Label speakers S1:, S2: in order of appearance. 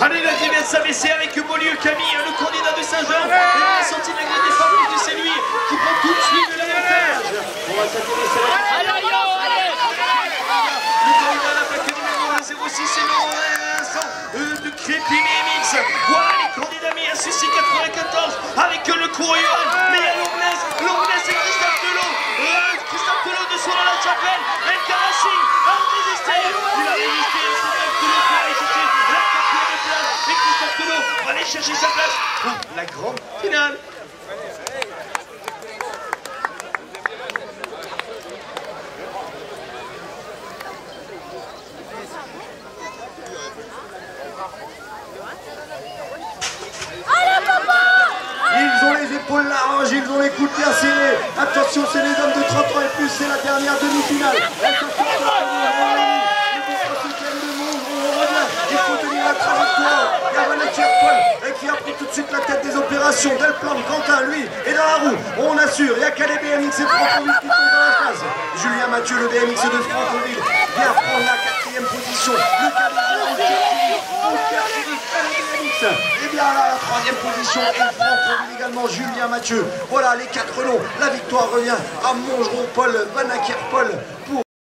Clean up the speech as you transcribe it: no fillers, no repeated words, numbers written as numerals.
S1: Allez, la grille vient de s'abaisser avec Beaulieu Camille, le candidat de Saint-Jean. Et la sortie de la grille des femmes, puisque c'est lui qui prend tout de suite le démarrage. On va s'intéresser à la... Le candidat à la plaque numéro 06, c'est Laurent Vincent de Crépy BMX. Voilà les candidats mis à Sucy 94 avec le courrier. Mais il y a Lourdes, c'est Christophe Delot. Christophe Delot de Soin à la Chapelle. El Karassi a résisté. Il a résisté. Christophe Delot qui a résisté. La quatrième place. Et Christophe Delot va aller chercher sa place pour la grande finale.
S2: Ils ont les épaules larges, ils ont les coudes bien serrés. Attention, c'est les hommes de 30 ans et plus, c'est la dernière demi-finale. Il faut tenir la trajectoire. Il y a René Pierre-Paul qui a pris tout de suite la tête des opérations. Delplan, Quentin, lui, est dans la roue. On assure. Il n'y a qu'à les BMX et Franconville qui sont dans la phase. Julien Mathieu, le BMX de Franconville, vient prendre la 4e position. Le et bien là, la 3e position et Franconville également, Julien Mathieu. Voilà les 4 noms. La victoire revient à Mongeron Paul, Vanaquier Paul pour